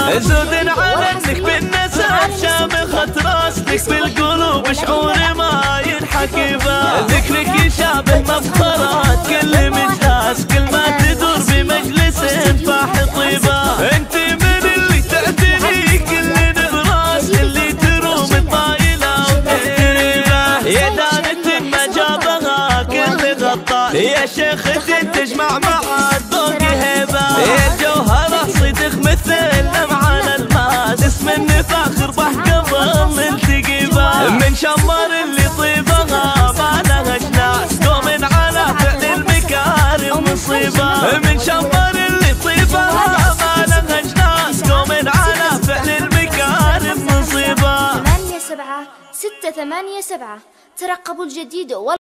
زود على انك بالنسب شامخة راسك بالقلوب شعور ما ينحكي به. ذكرك يشابه مفخرات كل مجلس، كل ما تدور بمجلس فاح طيبه. انت من اللي تعتني كل نبراس، اللي تروم الطايله وتقريبه. يا دانة ما جابها كل غطاء، يا شيخ تجمع مع الذوق هيبه. يا جوهره صدق مثل لمعان الماس، اسم النفاخر بح قبل نلتقي به. من شمر اللي طيبها ما لها جناس، قوم على فعل المكارم مصيبه. من شمر اللي طيبها ما لها جناس، قوم على فعل المكارم مصيبه. 87 687 ترقبوا الجديد.